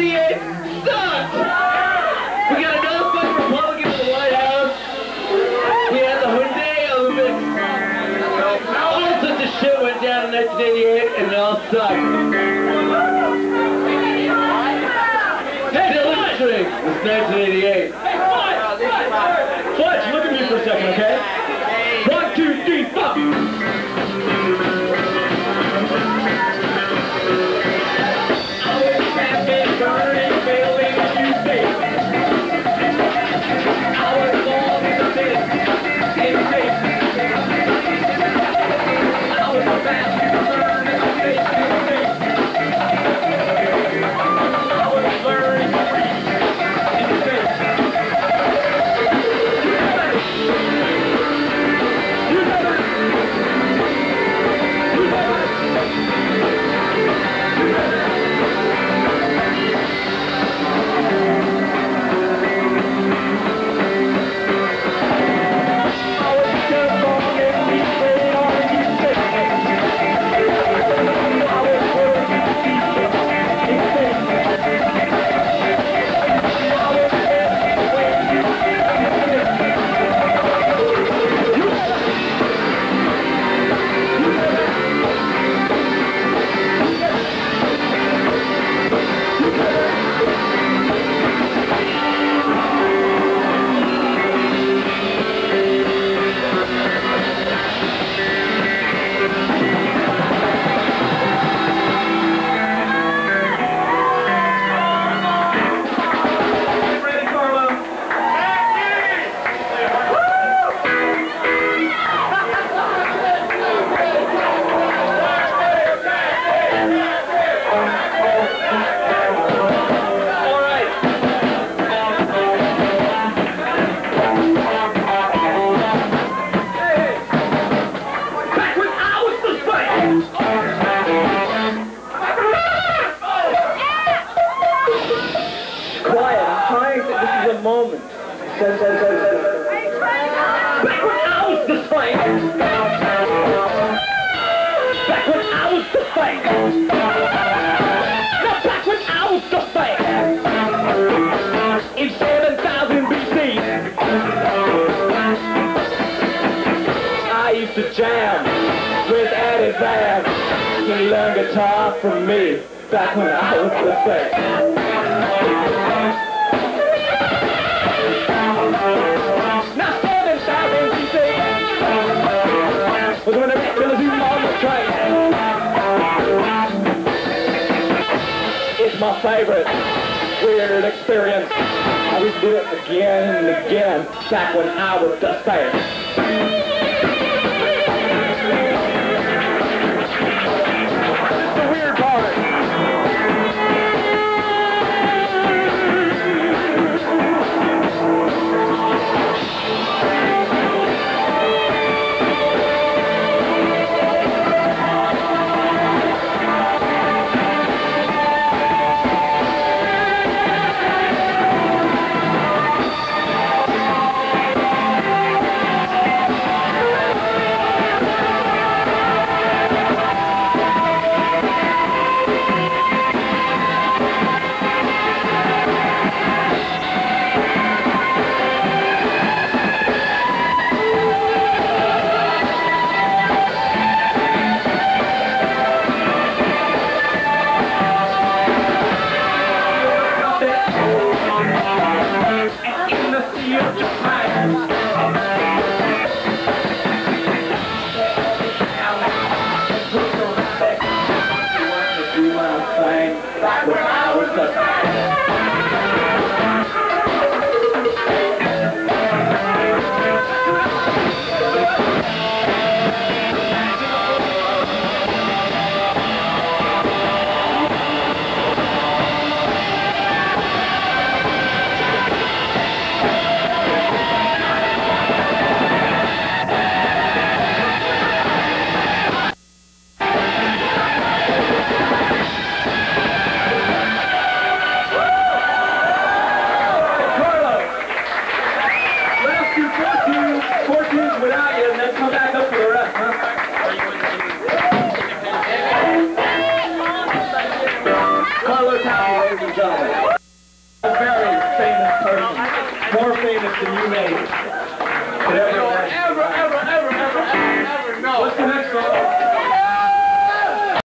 1988 sucked! We got another fucking Republican in the White House. We had the Hyundai Olympics. All sorts of shit went down in 1988 and it all sucked. Still listening. It's 1988. Fletch, look at me for a second, okay? 1, 2, 3, 4. From me, back when I was the same. Now 7,000 cc was when the killers you on the train. It's my favorite weird experience. I would do it again and again, back when I was the same. more famous than you made it.